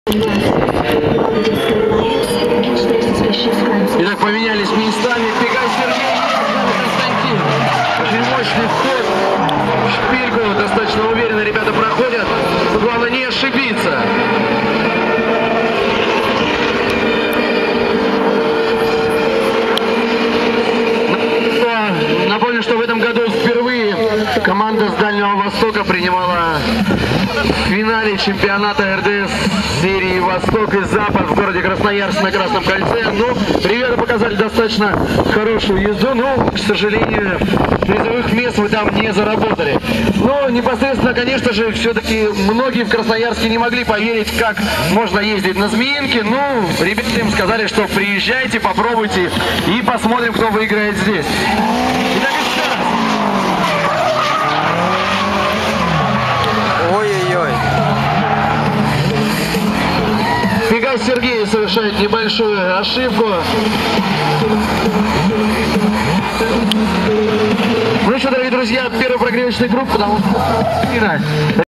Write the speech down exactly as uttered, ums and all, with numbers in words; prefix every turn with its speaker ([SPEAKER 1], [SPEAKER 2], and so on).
[SPEAKER 1] Итак, поменялись местами. Пегай Сергей, Константин. Очень мощный вход в шпильку. Достаточно уверенно ребята проходят. Но главное не ошибиться. Напомню, что в этом году впервые команда с Дальнего Востока принимала в финале чемпионата эр дэ эс серии «Восток и Запад» в городе Красноярск на Красном кольце. Ну, ребята показали достаточно хорошую езду, но, к сожалению, призовых мест вы там не заработали. Но непосредственно, конечно же, все-таки многие в Красноярске не могли поверить, как можно ездить на Змеинке. Ну, ребята им сказали, что приезжайте, попробуйте и посмотрим, кто выиграет здесь. Итак, еще раз.
[SPEAKER 2] Ой-ой-ой.
[SPEAKER 1] Пегай Сергей совершает небольшую ошибку. Ну что, дорогие друзья, первый прогревочный круг, потому что